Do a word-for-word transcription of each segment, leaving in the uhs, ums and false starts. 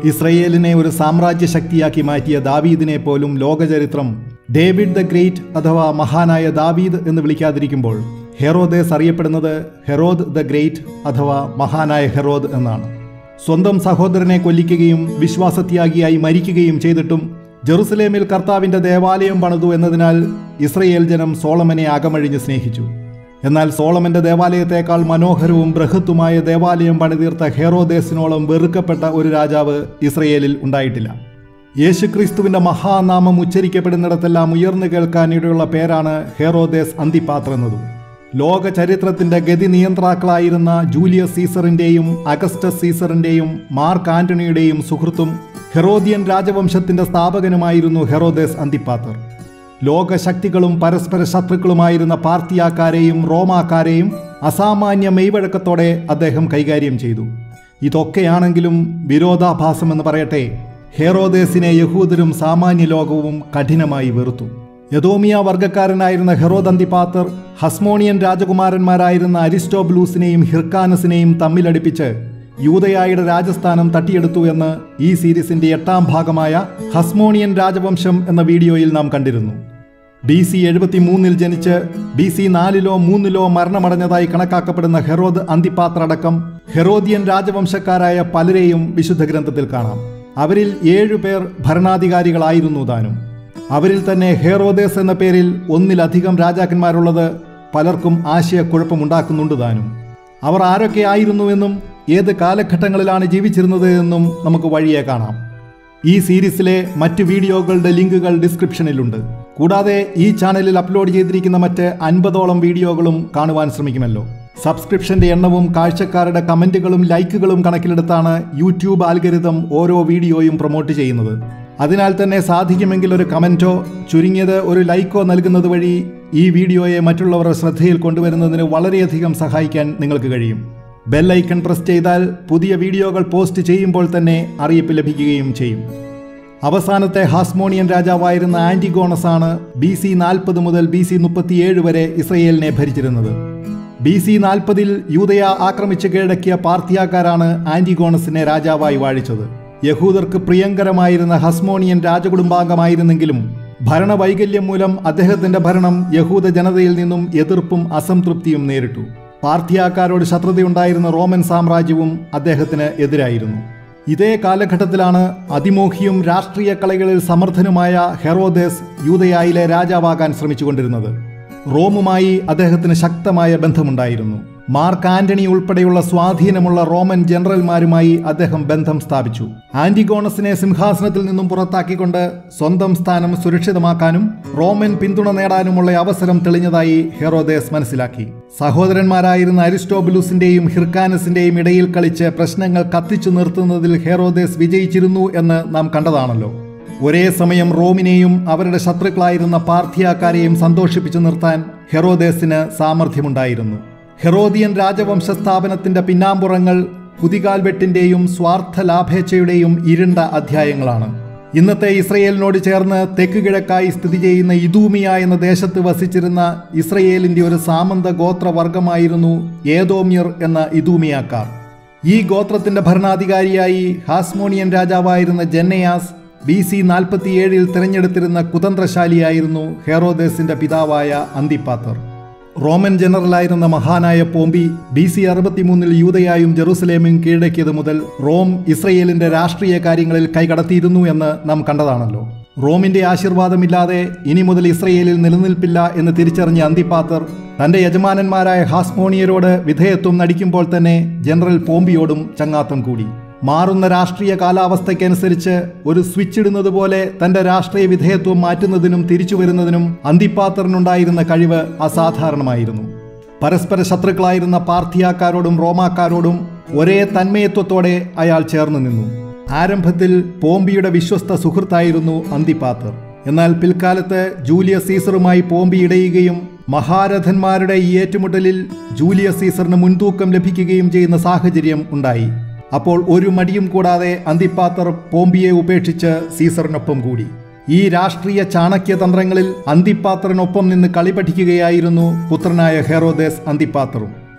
ഇസ്രയേലിനെ ഒരു സാമ്രാജ്യ ശക്തിയാക്കി മാറ്റിയ ദാവീദിനെ പോലും ലോകചരിത്രം ഡേവിഡ് ദ ഗ്രേറ്റ് അഥവാ മഹാനായ ദാവീദ് എന്ന് വിളിക്കാതിരിക്കുമ്പോൾ ഹെറോദേസ് അറിയപ്പെടുന്നത് ഹെറോദ് ദ ഗ്രേറ്റ് അഥവാ മഹാനായ ഹെറോദ് എന്നാണ്. സ്വന്തം സഹോദരനെ കൊല്ലിക്കുകയും വിശ്വാസത്യാഗിയായി മരിക്കുകയും ചെയ്തിട്ടും ജെറുസലേമിൽ കർത്താവിൻ്റെ ദേവാലയം പണിതു എന്നതിനാൽ ഇസ്രയേൽ ജനം സോളമനെ അകമഴിഞ്ഞ് സ്നേഹിച്ചു. എന്നാൽ സോളമന്റെ ദേവാലയത്തേക്കാൾ മനോഹരവും ബൃഹത്തുമായ ദേവാലയം പണിതീർത്ത ഹെറോദേസിനോളം വെറുക്കപ്പെട്ട ഒരു രാജാവ് ഇസ്രയേലിൽ ഉണ്ടായിട്ടില്ല. യേശുക്രിസ്തുവിൻ്റെ മഹാനാമം ഉച്ചരിക്കപ്പെടുന്നിടത്തെല്ലാം ഉയർന്നു കേൾക്കാനിടയുള്ള പേരാണ് ഹെറോദേസ് അന്തിപ്പാത്ര എന്നതും. ലോക ചരിത്രത്തിൻ്റെ ഗതി നിയന്ത്രാക്കളായിരുന്ന ജൂലിയസ് സീസറിൻ്റെയും അഗസ്റ്റസ് സീസറിൻ്റെയും മാർക്ക് ആന്റണിയുടെയും സുഹൃത്തും ഹെറോദിയൻ രാജവംശത്തിൻ്റെ സ്ഥാപകനുമായിരുന്നു ഹെറോദേസ് അന്തിപ്പാത്തർ. ലോകശക്തികളും പരസ്പര ശത്രുക്കളുമായിരുന്ന പാർത്തിയാക്കാരെയും റോമാക്കാരെയും അസാമാന്യ മെയ്വഴക്കത്തോടെ അദ്ദേഹം കൈകാര്യം ചെയ്തു. ഇതൊക്കെയാണെങ്കിലും വിരോധാഭാസമെന്ന് പറയട്ടെ, ഹെറോദേസിനെ യഹൂദരും സാമാന്യ ലോകവും കഠിനമായി വെറുത്തു. യദോമിയ വർഗ്ഗക്കാരനായിരുന്ന ഹെറോദ് അന്തിപ്പാത്തർ ഹസ്മോണിയൻ രാജകുമാരന്മാരായിരുന്ന അരിസ്റ്റോബുലൂസിനെയും ഹിർക്കാനസിനെയും തമ്മിലടിപ്പിച്ച് യൂദയായുടെ രാജസ്ഥാനം തട്ടിയെടുത്തു എന്ന് ഈ സീരീസിന്റെ എട്ടാം ഭാഗമായ ഹസ്മോണിയൻ രാജവംശം എന്ന വീഡിയോയിൽ നാം കണ്ടിരുന്നു. ബി സി എഴുപത്തി മൂന്നിൽ ജനിച്ച് ബി സി നാലിലോ മൂന്നിലോ മരണമടഞ്ഞതായി കണക്കാക്കപ്പെടുന്ന ഹെറോദ് അന്തിപ്പാത്ര അടക്കം ഹെറോദിയൻ രാജവംശക്കാരായ പലരെയും വിശുദ്ധ ഗ്രന്ഥത്തിൽ കാണാം. അവരിൽ ഏഴുപേർ ഭരണാധികാരികളായിരുന്നു താനും. അവരിൽ തന്നെ ഹെറോദേസ് എന്ന പേരിൽ ഒന്നിലധികം രാജാക്കന്മാരുള്ളത് പലർക്കും ആശയക്കുഴപ്പമുണ്ടാക്കുന്നുണ്ട് താനും. അവർ ആരൊക്കെ ആയിരുന്നുവെന്നും ഏത് കാലഘട്ടങ്ങളിലാണ് ജീവിച്ചിരുന്നത് എന്നും നമുക്ക് വഴിയെ കാണാം. ഈ സീരീസിലെ മറ്റ് വീഡിയോകളുടെ ലിങ്കുകൾ ഡിസ്ക്രിപ്ഷനിലുണ്ട്. കൂടാതെ ഈ ചാനലിൽ അപ്ലോഡ് ചെയ്തിരിക്കുന്ന മറ്റ് അൻപതോളം വീഡിയോകളും കാണുവാൻ ശ്രമിക്കുമല്ലോ. സബ്സ്ക്രിപ്ഷന്റെ എണ്ണവും കാഴ്ചക്കാരുടെ കമന്റുകളും ലൈക്കുകളും കണക്കിലെടുത്താണ് യൂട്യൂബ് ആൽഗരിതം ഓരോ വീഡിയോയും പ്രൊമോട്ട് ചെയ്യുന്നത്. അതിനാൽ തന്നെ സാധിക്കുമെങ്കിൽ ഒരു കമന്റോ ചുരുങ്ങിയത് ഒരു ലൈക്കോ നൽകുന്നത് വഴി ഈ വീഡിയോയെ മറ്റുള്ളവരുടെ ശ്രദ്ധയിൽ കൊണ്ടുവരുന്നതിന് വളരെയധികം സഹായിക്കാൻ നിങ്ങൾക്ക് കഴിയും. ബെൽ ഐക്കൺ പ്രസ് ചെയ്താൽ പുതിയ വീഡിയോകൾ പോസ്റ്റ് ചെയ്യുമ്പോൾ തന്നെ അറിയിപ്പ് ലഭിക്കുകയും ചെയ്യും. അവസാനത്തെ ഹാസ്മോണിയൻ രാജാവായിരുന്ന ആന്റിഗോണസ് ആണ് ബി സി നാൽപ്പത് മുതൽ ബി സി മുപ്പത്തിയേഴ് വരെ ഇസ്രയേലിനെ ഭരിച്ചിരുന്നത്. ബി സി നാൽപ്പതിൽ യൂദയ ആക്രമിച്ച് കീഴടക്കിയ പാർത്തിയാക്കാരാണ് ആന്റിഗോണസിനെ രാജാവായി വാഴിച്ചത്. യഹൂദർക്ക് പ്രിയങ്കരമായിരുന്ന ഹസ്മോണിയൻ രാജകുടുംബാംഗമായിരുന്നെങ്കിലും ഭരണവൈകല്യം മൂലം അദ്ദേഹത്തിന്റെ ഭരണം യഹൂദ ജനതയിൽ നിന്നും എതിർപ്പും അസംതൃപ്തിയും നേരിട്ടു. പാർത്തിയാക്കാരോട് ശത്രുതയുണ്ടായിരുന്ന റോമൻ സാമ്രാജ്യവും അദ്ദേഹത്തിന് എതിരായിരുന്നു. ഇതേ കാലഘട്ടത്തിലാണ് അതിമോഹിയും രാഷ്ട്രീയ കളികളിൽ സമർത്ഥനുമായ ഹെറോദേസ് യൂദയായിലെ രാജാവാകാൻ ശ്രമിച്ചുകൊണ്ടിരുന്നത്. റോമുമായി അദ്ദേഹത്തിന് ശക്തമായ ബന്ധമുണ്ടായിരുന്നു. മാർക്ക് ആന്റണി ഉൾപ്പെടെയുള്ള സ്വാധീനമുള്ള റോമൻ ജനറൽമാരുമായി അദ്ദേഹം ബന്ധം സ്ഥാപിച്ചു. ആന്റിഗോണസിനെ സിംഹാസനത്തിൽ നിന്നും പുറത്താക്കിക്കൊണ്ട് സ്വന്തം സ്ഥാനം സുരക്ഷിതമാക്കാനും റോമൻ പിന്തുണ നേടാനുമുള്ള അവസരം തെളിഞ്ഞതായി ഹെറോദേസ് മനസ്സിലാക്കി. സഹോദരന്മാരായിരുന്ന അരിസ്റ്റോബുലൂസിന്റെയും ഹിർക്കാനസിന്റെയും ഇടയിൽ കളിച്ച് പ്രശ്നങ്ങൾ കത്തിച്ചു നിർത്തുന്നതിൽ ഹെറോദേസ് വിജയിച്ചിരുന്നു എന്ന് നാം കണ്ടതാണല്ലോ. ഒരേ സമയം റോമിനെയും അവരുടെ ശത്രുക്കളായിരുന്ന പാർത്തിയാക്കാരെയും സന്തോഷിപ്പിച്ചു നിർത്താൻ ഹെറോദേസിന് സാമർഥ്യമുണ്ടായിരുന്നു. ഹെറോദിയൻ രാജവംശ സ്ഥാപനത്തിന്റെ പിന്നാമ്പുറങ്ങൾ കുതികാൽവെട്ടിന്റെയും സ്വാർത്ഥ ലാഭേച്ഛയുടെയും ഇരുണ്ട അധ്യായങ്ങളാണ്. ഇന്നത്തെ ഇസ്രയേലിനോട് ചേർന്ന് തെക്ക് കിഴക്കായി സ്ഥിതി ചെയ്യുന്ന ഇദൂമിയ എന്ന ദേശത്ത് വസിച്ചിരുന്ന ഇസ്രയേലിന്റെ ഒരു സാമന്ത ഗോത്രവർഗമായിരുന്നു ഏദോമ്യർ എന്ന ഇദൂമിയാക്കാർ. ഈ ഗോത്രത്തിന്റെ ഭരണാധികാരിയായി ഹാസ്മോണിയൻ രാജാവായിരുന്ന ജെന്നയാസ് ബി സി നാൽപ്പത്തിയേഴിൽ തിരഞ്ഞെടുത്തിരുന്ന കുതന്ത്രശാലിയായിരുന്നു ഹെറോദേസിന്റെ പിതാവായ അന്തിപ്പാത്തർ. റോമൻ ജനറലായിരുന്ന മഹാനായ പോംബി ബി സി അറുപത്തിമൂന്നിൽ യൂദയായും ജെറുസലേമും കീഴടക്കിയത് മുതൽ റോം ഇസ്രയേലിന്റെ രാഷ്ട്രീയ കാര്യങ്ങളിൽ കൈകടത്തിയിരുന്നു എന്ന് നാം കണ്ടതാണല്ലോ. റോമിന്റെ ആശീർവാദമില്ലാതെ ഇനി മുതൽ ഇസ്രയേലിൽ നിലനിൽപ്പില്ല എന്ന് തിരിച്ചറിഞ്ഞ അന്തിപ്പാത്തർ തന്റെ യജമാനന്മാരായ ഹാസ്മോണിയരോട് വിധേയത്വം നടിക്കുമ്പോൾ തന്നെ ജനറൽ പോംബിയോടും ചങ്ങാത്തം കൂടി. മാറുന്ന രാഷ്ട്രീയ കാലാവസ്ഥയ്ക്കനുസരിച്ച് ഒരു സ്വിച്ച് ഇടുന്നത് പോലെ തന്റെ രാഷ്ട്രീയ വിധേയത്വം മാറ്റുന്നതിനും തിരിച്ചു വരുന്നതിനും അന്തിപ്പാത്തറിനുണ്ടായിരുന്ന കഴിവ് അസാധാരണമായിരുന്നു. പരസ്പര ശത്രുക്കളായിരുന്ന പാർത്തിയാക്കാരോടും റോമാക്കാരോടും ഒരേ തന്മയത്വത്തോടെ അയാൾ ചേർന്ന് നിന്നു. ആരംഭത്തിൽ പോംബിയുടെ വിശ്വസ്ത സുഹൃത്തായിരുന്നു അന്തിപ്പാത്തർ. എന്നാൽ പിൽക്കാലത്ത് ജൂലിയസ് സീസറുമായി പോംബി ഇടയുകയും മഹാരഥന്മാരുടെ ഈ ഏറ്റുമുട്ടലിൽ ജൂലിയസ് സീസറിന് മുൻതൂക്കം ലഭിക്കുകയും ചെയ്യുന്ന സാഹചര്യം ഉണ്ടായി. അപ്പോൾ ഒരു മടിയും കൂടാതെ അന്തിപ്പാത്തർ പോംബിയെ ഉപേക്ഷിച്ച് സീസറിനൊപ്പം കൂടി. ഈ രാഷ്ട്രീയ ചാണക്യതന്ത്രങ്ങളിൽ അന്തിപ്പാത്തറിനൊപ്പം നിന്ന് കളി പഠിക്കുകയായിരുന്നു പുത്രനായ ഹെറോദേസ് അന്തിപ്പാത്തറും.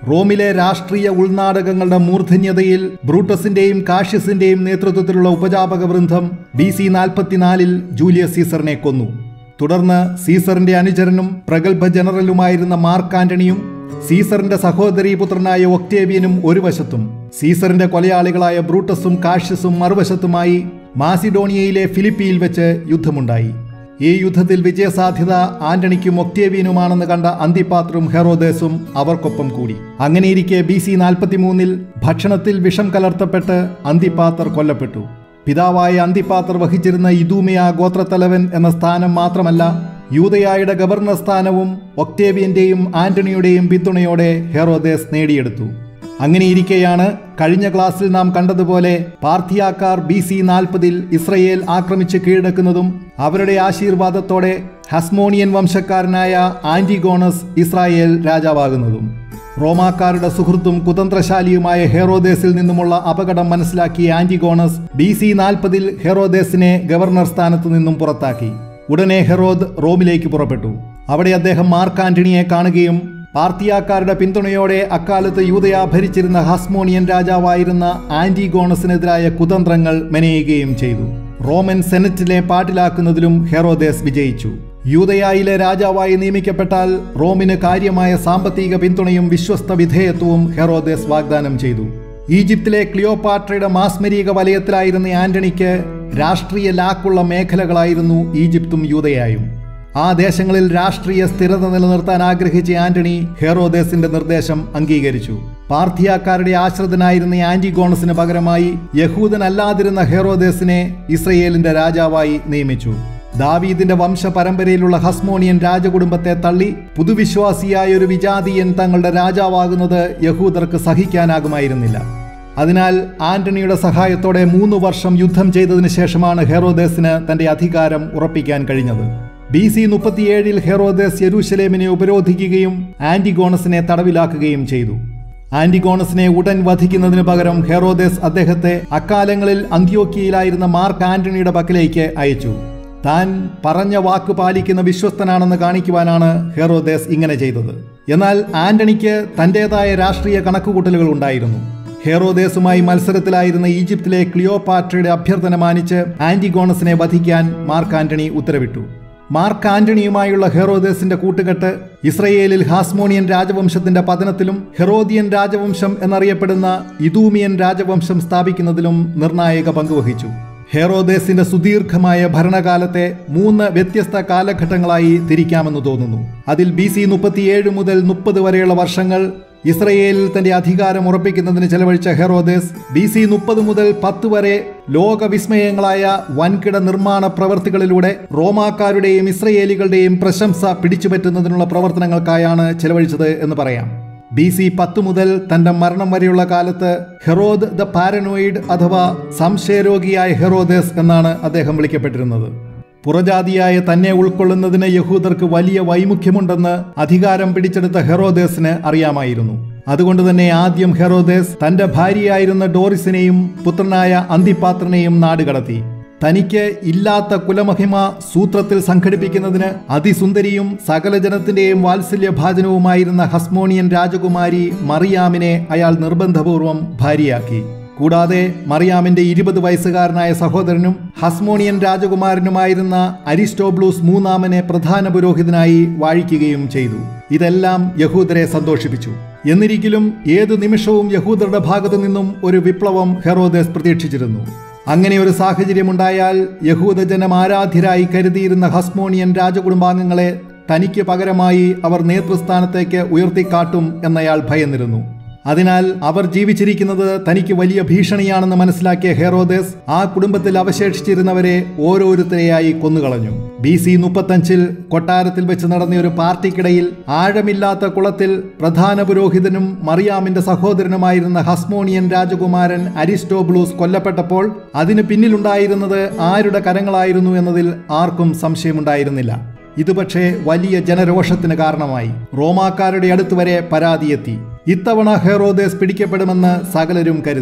റോമിലെ രാഷ്ട്രീയ ഉൾനാടകങ്ങളുടെ മൂർധന്യതയിൽ ബ്രൂട്ടസിന്റെയും കാഷ്യസിന്റെയും നേതൃത്വത്തിലുള്ള ഉപജാപക വൃന്ദം ബി സി നാൽപ്പത്തിനാലിൽ ജൂലിയസ് സീസറിനെ കൊന്നു. തുടർന്ന് സീസറിന്റെ അനുചരനും പ്രഗത്ഭ ജനറലുമായിരുന്ന മാർക്ക് ആന്റണിയും സീസറിന്റെ സഹോദരീ പുത്രനായ ഒക്ടേവിയനും ഒരു വശത്തും സീസറിന്റെ കൊലയാളികളായ ബ്രൂട്ടസും കാഷ്യസും മറുവശത്തുമായി മാസിഡോണിയയിലെ ഫിലിപ്പിയിൽ വെച്ച് യുദ്ധമുണ്ടായി. ഈ യുദ്ധത്തിൽ വിജയസാധ്യത ആന്റണിക്കും ഒക്ടേവിയനുമാണെന്ന് കണ്ട അന്തിപ്പാത്രും ഹെറോദേസും അവർക്കൊപ്പം കൂടി. അങ്ങനെയിരിക്കെ ബി സി നാൽപ്പത്തിമൂന്നിൽ ഭക്ഷണത്തിൽ വിഷം കലർത്തപ്പെട്ട് അന്തിപ്പാത്തർ കൊല്ലപ്പെട്ടു. പിതാവായ അന്തിപ്പാത്തർ വഹിച്ചിരുന്ന ഇദൂമിയ ഗോത്രത്തലവൻ എന്ന സ്ഥാനം മാത്രമല്ല, യൂദയായുടെ ഗവർണർ സ്ഥാനവും ഒക്ടേവിയന്റെയും ആന്റണിയുടെയും പിന്തുണയോടെ ഹെറോദേസ് നേടിയെടുത്തു. അങ്ങനെയിരിക്കെയാണ് കഴിഞ്ഞ ക്ലാസ്സിൽ നാം കണ്ടതുപോലെ പാർഥിയാക്കാർ ബി സി നാൽപ്പതിൽ ഇസ്രയേൽ ആക്രമിച്ച് കീഴടക്കുന്നതും അവരുടെ ആശീർവാദത്തോടെ ഹസ്മോണിയൻ വംശക്കാരനായ ആന്റിഗോണസ് ഇസ്രായേൽ രാജാവാകുന്നതും. റോമാക്കാരുടെ സുഹൃത്തും കുതന്ത്രശാലിയുമായ ഹെറോദേസിൽ നിന്നുമുള്ള അപകടം മനസ്സിലാക്കിയ ആന്റിഗോണസ് ബി സി നാൽപ്പതിൽ ഹെറോദേസിനെ ഗവർണർ സ്ഥാനത്തു നിന്നും പുറത്താക്കി. ഉടനെ ഹെറോദ് റോമിലേക്ക് പുറപ്പെട്ടു. അവിടെ അദ്ദേഹം മാർക്ക് ആന്റണിയെ കാണുകയും പാർത്തിയാക്കാരുടെ പിന്തുണയോടെ അക്കാലത്ത് യൂദയ ഭരിച്ചിരുന്ന ഹസ്മോണിയൻ രാജാവായിരുന്ന ആന്റിഗോണസിനെതിരായ കുതന്ത്രങ്ങൾ മെനയുകയും ചെയ്തു. റോമൻ സെനറ്റിനെ പാട്ടിലാക്കുന്നതിലും ഹെറോദേസ് വിജയിച്ചു. യൂദയായിലെ രാജാവായി നിയമിക്കപ്പെട്ടാൽ റോമിന് കാര്യമായ സാമ്പത്തിക പിന്തുണയും വിശ്വസ്ത വിധേയത്വവും ഹെറോദേസ് വാഗ്ദാനം ചെയ്തു. ഈജിപ്തിലെ ക്ലിയോപാട്രയുടെ മാസ്മരീക വലയത്തിലായിരുന്ന ആന്റണിക്ക് രാഷ്ട്രീയ ലാക്കുള്ള മേഖലകളായിരുന്നു ഈജിപ്തും യൂദയായും. ആ ദേശങ്ങളിൽ രാഷ്ട്രീയ സ്ഥിരത നിലനിർത്താൻ ആഗ്രഹിച്ച ആന്റണി ഹെറോദേസിന്റെ നിർദ്ദേശം അംഗീകരിച്ചു. പാർഥിയാക്കാരുടെ ആശ്രിതനായിരുന്ന ആന്റിഗോണസിന് പകരമായി യഹൂദനല്ലാതിരുന്ന ഹെറോദേസിനെ ഇസ്രയേലിന്റെ രാജാവായി നിയമിച്ചു. ദാവീദിന്റെ വംശ പരമ്പരയിലുള്ള ഹസ്മോണിയൻ രാജകുടുംബത്തെ തള്ളി പുതുവിശ്വാസിയായ ഒരു വിജാതീയൻ തങ്ങളുടെ രാജാവാകുന്നത് യഹൂദർക്ക് സഹിക്കാനാകുമായിരുന്നില്ല. അതിനാൽ ആന്റണിയുടെ സഹായത്തോടെ മൂന്ന് വർഷം യുദ്ധം ചെയ്തതിനു ശേഷമാണ് ഹെറോദേസിന് തന്റെ അധികാരം ഉറപ്പിക്കാൻ കഴിഞ്ഞത്. ബി സി മുപ്പത്തിയേഴിൽ ഹെറോദേസ് യെരൂശലേമിനെ ഉപരോധിക്കുകയും ആന്റിഗോണസിനെ തടവിലാക്കുകയും ചെയ്തു. ആന്റിഗോണസിനെ ഉടൻ വധിക്കുന്നതിന് പകരം ഹെറോദേസ് അദ്ദേഹത്തെ അക്കാലങ്ങളിൽ അന്ത്യോക്യയിലായിരുന്ന മാർക്ക് ആന്റണിയുടെ പക്കലേക്ക് അയച്ചു. താൻ പറഞ്ഞ വാക്ക് പാലിക്കുന്ന വിശ്വസ്തനാണെന്ന് കാണിക്കുവാനാണ് ഹെറോദേസ് ഇങ്ങനെ ചെയ്തത്. എന്നാൽ ആന്റണിക്ക് തന്റേതായ രാഷ്ട്രീയ കണക്കുകൂട്ടലുകൾ ഉണ്ടായിരുന്നു. ഹെറോദേസുമായി മത്സരത്തിലായിരുന്ന ഈജിപ്തിലെ ക്ലിയോപാട്രയുടെ അഭ്യർത്ഥന മാനിച്ച് ആന്റിഗോണസിനെ വധിക്കാൻ മാർക്ക് ആന്റണി ഉത്തരവിട്ടു. മാർക്ക് ആന്റണിയുമായുള്ള ഹെറോദേസിന്റെ കൂട്ടുകെട്ട് ഇസ്രയേലിൽ ഹാസ്മോണിയൻ രാജവംശത്തിന്റെ പതനത്തിലും ഹെറോദിയൻ രാജവംശം എന്നറിയപ്പെടുന്ന ഇദൂമിയൻ രാജവംശം സ്ഥാപിക്കുന്നതിലും നിർണായക പങ്കുവഹിച്ചു. ഹെറോദേസിന്റെ സുദീർഘമായ ഭരണകാലത്തെ മൂന്ന് വ്യത്യസ്ത കാലഘട്ടങ്ങളായി തിരിക്കാമെന്ന് തോന്നുന്നു. അതിൽ ബി സി മുപ്പത്തിയേഴ് മുതൽ മുപ്പത് വരെയുള്ള വർഷങ്ങൾ ഇസ്രയേലിൽ തന്റെ അധികാരം ഉറപ്പിക്കുന്നതിന് ചെലവഴിച്ച ഹെറോദേസ് ബി സി മുപ്പത് മുതൽ പത്ത് വരെ ലോകവിസ്മയങ്ങളായ വൻകിട നിർമ്മാണ പ്രവർത്തികളിലൂടെ റോമാക്കാരുടെയും ഇസ്രയേലികളുടെയും പ്രശംസ പിടിച്ചുപറ്റുന്നതിനുള്ള പ്രവർത്തനങ്ങൾക്കായാണ് ചെലവഴിച്ചത് എന്ന് പറയാം. ബി സി പത്ത് മുതൽ തന്റെ മരണം വരെയുള്ള കാലത്ത് ഹെറോദ് ദ പാരനോയിഡ് അഥവാ സംശയരോഗിയായ ഹെറോദേസ് എന്നാണ് അദ്ദേഹം വിളിക്കപ്പെട്ടിരുന്നത്. പുറജാതിയായ തന്നെ ഉൾക്കൊള്ളുന്നതിന് യഹൂദർക്ക് വലിയ വൈമുഖ്യമുണ്ടെന്ന് അധികാരം പിടിച്ചെടുത്ത ഹെറോദേസിന് അറിയാമായിരുന്നു. അതുകൊണ്ട് തന്നെ ആദ്യം ഹെറോദേസ് തന്റെ ഭാര്യയായിരുന്ന ഡോറിസിനെയും പുത്രനായ അന്തിപ്പാത്രനെയും നാടുകടത്തി. തനിക്ക് ഇല്ലാത്ത കുലമഹിമ സൂത്രത്തിൽ സംഘടിപ്പിക്കുന്നതിന് അതിസുന്ദരിയും സകല ജനത്തിന്റെയും വാത്സല്യഭാജനവുമായിരുന്ന ഹസ്മോണിയൻ രാജകുമാരി മറിയാമിനെ അയാൾ നിർബന്ധപൂർവം ഭാര്യയാക്കി. കൂടാതെ മറിയാമിന്റെ ഇരുപത് വയസ്സുകാരനായ സഹോദരനും ഹസ്മോണിയൻ രാജകുമാരനുമായിരുന്ന അരിസ്റ്റോബ്ലൂസ് മൂന്നാമനെ പ്രധാന പുരോഹിതനായി വാഴിക്കുകയും ചെയ്തു. ഇതെല്ലാം യഹൂദരെ സന്തോഷിപ്പിച്ചു. എന്നിരിക്കലും ഏതു നിമിഷവും യഹൂദരുടെ ഭാഗത്തു നിന്നും ഒരു വിപ്ലവം ഹെറോദേസ് പ്രതീക്ഷിച്ചിരുന്നു. അങ്ങനെ ഒരു സാഹചര്യമുണ്ടായാൽ യഹൂദജനം ആരാധ്യരായി കരുതിയിരുന്ന ഹസ്മോണിയൻ രാജകുടുംബാംഗങ്ങളെ തനിക്ക് പകരമായി അവർ നേതൃസ്ഥാനത്തേക്ക് ഉയർത്തിക്കാട്ടും എന്നയാൾ ഭയന്നിരുന്നു. അതിനാൽ അവർ ജീവിച്ചിരിക്കുന്നത് തനിക്ക് വലിയ ഭീഷണിയാണെന്ന് മനസ്സിലാക്കിയ ഹെറോദേസ് ആ കുടുംബത്തിൽ അവശേഷിച്ചിരുന്നവരെ ഓരോരുത്തരെയായി കൊന്നുകളഞ്ഞു. ബി സി മുപ്പത്തഞ്ചിൽ കൊട്ടാരത്തിൽ വെച്ച് നടന്ന ഒരു പാർട്ടിക്കിടയിൽ ആഴമില്ലാത്ത കുളത്തിൽ പ്രധാന പുരോഹിതനും മറിയാമിന്റെ സഹോദരനുമായിരുന്ന ഹസ്മോണിയൻ രാജകുമാരൻ അരിസ്റ്റോബ്ലൂസ് കൊല്ലപ്പെട്ടപ്പോൾ അതിന് പിന്നിലുണ്ടായിരുന്നത് ആരുടെ കരങ്ങളായിരുന്നു എന്നതിൽ ആർക്കും സംശയമുണ്ടായിരുന്നില്ല. ഇത് പക്ഷേ വലിയ ജനരോഷത്തിന് കാരണമായി. റോമാക്കാരുടെ അടുത്ത് വരെ പരാതിയെത്തി. ഇത്തവണ ഹെറോദേസ് പിടിക്കപ്പെടുമെന്ന് സകലരും കരുതി.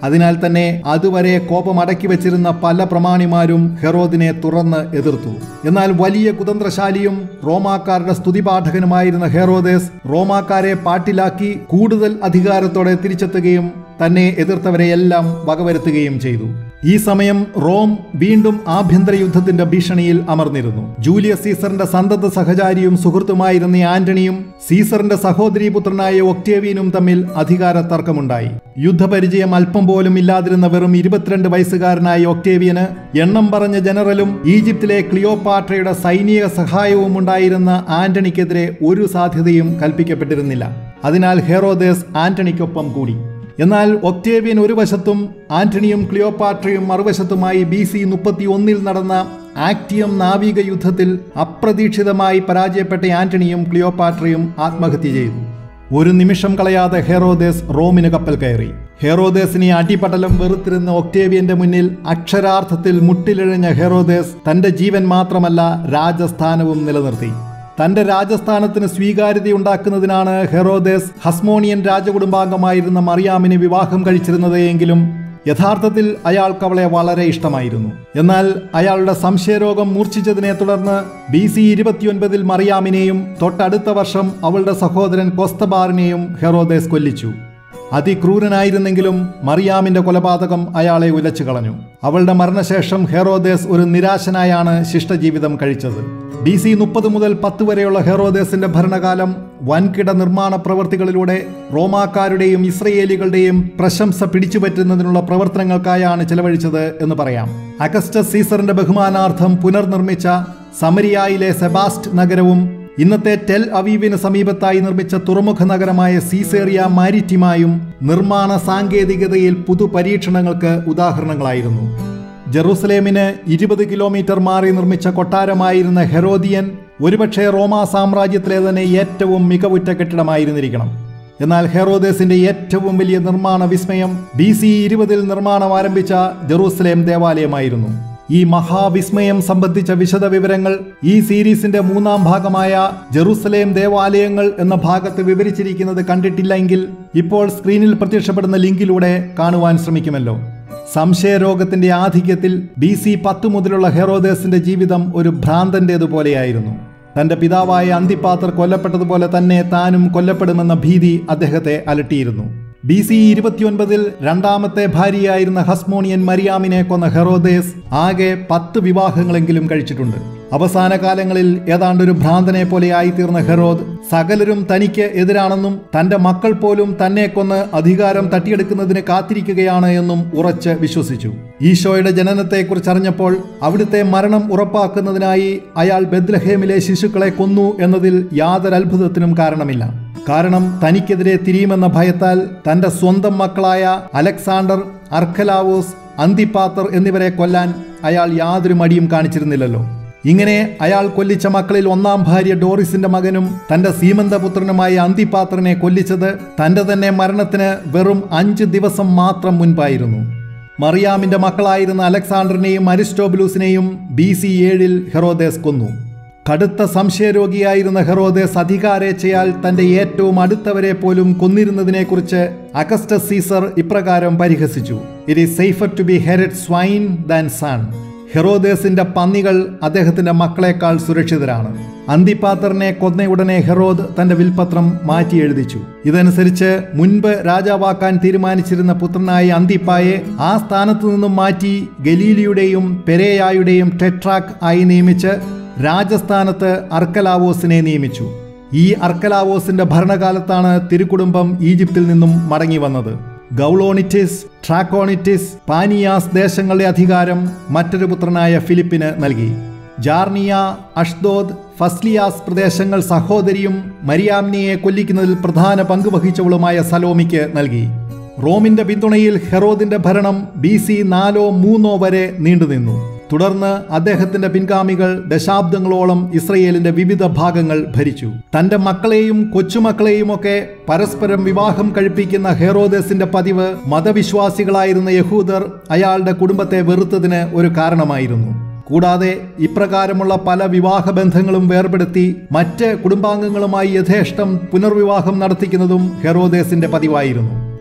അതിനാൽ തന്നെ അതുവരെ കോപമടക്കി വെച്ചിരുന്ന പല പ്രമാണിമാരും ഹെറോദിനെ തുറന്ന് എതിർത്തു. എന്നാൽ വലിയ കുതന്ത്രശാലിയും റോമാക്കാരുടെ സ്തുതിപാഠകനുമായിരുന്ന ഹെറോദേസ് റോമാക്കാരെ പാട്ടിലാക്കി കൂടുതൽ അധികാരത്തോടെ തിരിച്ചെത്തുകയും തന്നെ എതിർത്തവരെയെല്ലാം വകവരുത്തുകയും ചെയ്തു. ഈ സമയം റോം വീണ്ടും ആഭ്യന്തര യുദ്ധത്തിന്റെ ഭീഷണിയിൽ അമർന്നിരുന്നു. ജൂലിയസ് സീസറിന്റെ സന്തത സഹചാരിയും സുഹൃത്തുമായിരുന്ന ആന്റണിയും സീസറിന്റെ സഹോദരീപുത്രനായ ഒക്ടേവിയനും തമ്മിൽ അധികാര തർക്കമുണ്ടായി. യുദ്ധപരിചയം അല്പം പോലും ഇല്ലാതിരുന്ന വെറും ഇരുപത്തിരണ്ട് വയസ്സുകാരനായ ഒക്ടേവിയന് എണ്ണം പറഞ്ഞ ജനറലും ഈജിപ്തിലെ ക്ലിയോപാട്രയുടെ സൈനിക സഹായവും ഉണ്ടായിരുന്ന ആന്റണിക്കെതിരെ ഒരു സാധ്യതയും കൽപ്പിക്കപ്പെട്ടിരുന്നില്ല. അതിനാൽ ഹെറോദേസ് ആന്റണിക്കൊപ്പം കൂടി. എന്നാൽ ഒക്ടേവിയൻ ഒരു വശത്തും ആന്റണിയും ക്ലിയോപാട്രയും മറുവശത്തുമായി ബി സി മുപ്പത്തി ഒന്നിൽ നടന്ന ആക്ടിയം നാവിക യുദ്ധത്തിൽ അപ്രതീക്ഷിതമായി പരാജയപ്പെട്ട ആന്റണിയും ക്ലിയോപാട്രയും ആത്മഹത്യ ചെയ്തു. ഒരു നിമിഷം കളയാതെ ഹെറോദേസ് റോമിന് കപ്പൽ കയറി. ഹെറോദേസിനെ അടിപടലം വെറുത്തിരുന്ന ഒക്ടേവിയന്റെ മുന്നിൽ അക്ഷരാർത്ഥത്തിൽ മുട്ടിലിഴഞ്ഞ ഹെറോദേസ് തന്റെ ജീവൻ മാത്രമല്ല രാജസ്ഥാനവും നിലനിർത്തി. തന്റെ രാജസ്ഥാനത്തിന് സ്വീകാര്യതയുണ്ടാക്കുന്നതിനാണ് ഹെറോദേസ് ഹസ്മോണിയൻ രാജകുടുംബാംഗമായിരുന്ന മറിയാമിനെ വിവാഹം കഴിച്ചിരുന്നത് എങ്കിലും യഥാർത്ഥത്തിൽ അയാൾക്ക് അവളെ വളരെ ഇഷ്ടമായിരുന്നു. എന്നാൽ അയാളുടെ സംശയരോഗം മൂർച്ഛിച്ചതിനെ തുടർന്ന് ബി സി ഇരുപത്തിയൊൻപതിൽ മറിയാമിനെയും തൊട്ടടുത്ത വർഷം അവളുടെ സഹോദരൻ കൊസ്തബാറിനെയും ഹെറോദേസ് കൊല്ലിച്ചു. അതിക്രൂരനായിരുന്നെങ്കിലും മറിയാമിന്റെ കൊലപാതകം അയാളെ ഉലച്ചു കളഞ്ഞു. അവളുടെ മരണശേഷം ഹെറോദേസ് ഒരു നിരാശനായാണ് ശിഷ്ടജീവിതം കഴിച്ചത്. ബി സി മുപ്പത് മുതൽ പത്ത് വരെയുള്ള ഹെറോദേസിന്റെ ഭരണകാലം വൻകിട നിർമ്മാണ പ്രവർത്തികളിലൂടെ റോമാക്കാരുടെയും ഇസ്രയേലികളുടെയും പ്രശംസ പിടിച്ചുപറ്റുന്നതിനുള്ള പ്രവർത്തനങ്ങൾക്കായാണ് ചെലവഴിച്ചത് എന്ന് പറയാം. അഗസ്റ്റസ് സീസറിന്റെ ബഹുമാനാർത്ഥം പുനർനിർമ്മിച്ച സമരിയായിലെ സെബാസ്റ്റ് നഗരവും ഇന്നത്തെ ടെൽ അവീവിന് സമീപത്തായി നിർമ്മിച്ച തുറമുഖ നഗരമായ സീസേറിയ മാരിറ്റിമായും നിർമ്മാണ സാങ്കേതികതയിൽ പുതു പരീക്ഷണങ്ങൾക്ക് ഉദാഹരണങ്ങളായിരുന്നു. ജെറുസലേമിന് ഇരുപത് കിലോമീറ്റർ മാറി നിർമ്മിച്ച കൊട്ടാരമായിരുന്ന ഹെരോദിയൻ ഒരുപക്ഷെ റോമാ സാമ്രാജ്യത്തിലെ തന്നെ ഏറ്റവും മികവുറ്റ കെട്ടിടമായിരുന്നിരിക്കണം. എന്നാൽ ഹെറോദേസിന്റെ ഏറ്റവും വലിയ നിർമ്മാണ വിസ്മയം ബി സി ഇരുപതിൽ നിർമ്മാണം ആരംഭിച്ച ജെറൂസലേം ദേവാലയമായിരുന്നു. ഈ മഹാവിസ്മയം സംബന്ധിച്ച വിശദ വിവരങ്ങൾ ഈ സീരീസിന്റെ മൂന്നാം ഭാഗമായ ജെറൂസലേം ദേവാലയങ്ങൾ എന്ന ഭാഗത്ത് വിവരിച്ചിരിക്കുന്നത് കണ്ടിട്ടില്ലെങ്കിൽ ഇപ്പോൾ സ്ക്രീനിൽ പ്രത്യക്ഷപ്പെടുന്ന ലിങ്കിലൂടെ കാണുവാൻ ശ്രമിക്കുമല്ലോ. സംശയരോഗത്തിന്റെ ആധിക്യത്തിൽ ബി സി പത്ത് മുതലുള്ള ഹെറോദേസിന്റെ ജീവിതം ഒരു ഭ്രാന്തന്റേതുപോലെയായിരുന്നു. തന്റെ പിതാവായ അന്തിപ്പാത്തർ കൊല്ലപ്പെട്ടതുപോലെ തന്നെ താനും കൊല്ലപ്പെടുമെന്ന ഭീതി അദ്ദേഹത്തെ അലട്ടിയിരുന്നു. ബി സി ഇരുപത്തിയൊൻപതിൽ രണ്ടാമത്തെ ഭാര്യയായിരുന്ന ഹസ്മോണിയൻ മരിയാമിനെ കൊന്ന ഹെറോദേസ് ആകെ പത്ത് വിവാഹങ്ങളെങ്കിലും കഴിച്ചിട്ടുണ്ട്. അവസാന കാലങ്ങളിൽ ഏതാണ്ടൊരു ഭ്രാന്തനെ പോലെ ആയിത്തീർന്ന ഹെറോദ് സകലരും തനിക്ക് എതിരാണെന്നും തന്റെ മക്കൾ പോലും തന്നെ കൊന്ന് അധികാരം തട്ടിയെടുക്കുന്നതിന് കാത്തിരിക്കുകയാണ് എന്നും ഉറച്ച് വിശ്വസിച്ചു. ഈശോയുടെ ജനനത്തെക്കുറിച്ച് അറിഞ്ഞപ്പോൾ അവിടുത്തെ മരണം ഉറപ്പാക്കുന്നതിനായി അയാൾ ബെത്ലഹേമിലെ ശിശുക്കളെ കൊന്നു എന്നതിൽ യാതൊരു അത്ഭുതത്തിനും കാരണമില്ല. കാരണം തനിക്കെതിരെ തിരിയുമെന്ന ഭയത്താൽ തന്റെ സ്വന്തം മക്കളായ അലക്സാണ്ടർ, അർക്കലാവോസ്, അന്തിപ്പാത്തർ എന്നിവരെ കൊല്ലാൻ അയാൾ യാതൊരു മടിയും കാണിച്ചിരുന്നില്ലല്ലോ. ഇങ്ങനെ അയാൾ കൊല്ലിച്ച മക്കളിൽ ഒന്നാം ഭാര്യ ഡോറിസിന്റെ മകനും തന്റെ സീമന്തപുത്രനുമായ അന്തിപ്പാത്രനെ കൊല്ലിച്ചത് തന്റെ തന്നെ മരണത്തിന് വെറും അഞ്ച് ദിവസം മാത്രം മുൻപായിരുന്നു. മറിയാമിന്റെ മക്കളായിരുന്ന അലക്സാണ്ടറിനെയും അരിസ്റ്റോബുലൂസിനെയും ബി സി ഏഴിൽ ഹെറോദേസ് കൊന്നു. കടുത്ത സംശയരോഗിയായിരുന്ന ഹെറോദേസ് അധികാരേച്ഛയാൽ തന്റെ ഏറ്റവും അടുത്തവരെ പോലും കൊന്നിരുന്നതിനെക്കുറിച്ച് അഗസ്റ്റസ് സീസർ ഇപ്രകാരം പരിഹസിച്ചു: it is safer to be Herod swine than son. ഹെറോദേസിന്റെ പന്നികൾ അദ്ദേഹത്തിന്റെ മക്കളെക്കാൾ സുരക്ഷിതരാണ്. അന്തിപ്പാത്തറിനെ കൊന്നയുടനെ ഹെറോദ് തന്റെ വിൽപത്രം മാറ്റി എഴുതിച്ചു. ഇതനുസരിച്ച് മുൻപ് രാജാവാക്കാൻ തീരുമാനിച്ചിരുന്ന പുത്രനായ അന്തിപ്പായെ ആ സ്ഥാനത്തു നിന്നും മാറ്റി ഗലീലിയുടെയും പെരേയായുടെയും ടെട്രാക്ക് ആയി നിയമിച്ച് രാജസ്ഥാനത്ത് അർക്കലാവോസിനെ നിയമിച്ചു. ഈ അർക്കലാവോസിന്റെ ഭരണകാലത്താണ് തിരുക്കുടുംബം ഈജിപ്തിൽ നിന്നും മടങ്ങി വന്നത്. ഗൗളോണിറ്റിസ്, ട്രാക്കോണിറ്റിസ്, പാനിയാസ് ദേശങ്ങളുടെ അധികാരം മറ്റൊരു പുത്രനായ ഫിലിപ്പിന് നൽകി. ജാർണിയ, അഷ്ദോദ്, ഫസ്ലിയാസ് പ്രദേശങ്ങൾ സഹോദരിയും മരിയാമ്നിയെ കൊല്ലിക്കുന്നതിൽ പ്രധാന പങ്ക് വഹിച്ചവളുമായ സലോമിക്ക് നൽകി. റോമിന്റെ പിന്തുണയിൽ ഹെറോദിന്റെ ഭരണം ബി സി നാലോ മൂന്നോ വരെ നീണ്ടുനിന്നു. തുടർന്ന് അദ്ദേഹത്തിന്റെ പിൻഗാമികൾ ദശാബ്ദങ്ങളോളം ഇസ്രയേലിന്റെ വിവിധ ഭാഗങ്ങൾ ഭരിച്ചു. തന്റെ മക്കളെയും കൊച്ചുമക്കളെയും ഒക്കെ പരസ്പരം വിവാഹം കഴിപ്പിക്കുന്ന ഹെറോദേസിന്റെ പതിവ് മതവിശ്വാസികളായിരുന്ന യഹൂദർ അയാളുടെ കുടുംബത്തെ വെറുത്തതിന് ഒരു കാരണമായിരുന്നു. കൂടാതെ ഇപ്രകാരമുള്ള പല വിവാഹ ബന്ധങ്ങളും വേർപെടുത്തി മറ്റ് കുടുംബാംഗങ്ങളുമായി യഥേഷ്ടം പുനർവിവാഹം നടത്തിക്കുന്നതും ഹെറോദേസിന്റെ പതിവായിരുന്നു.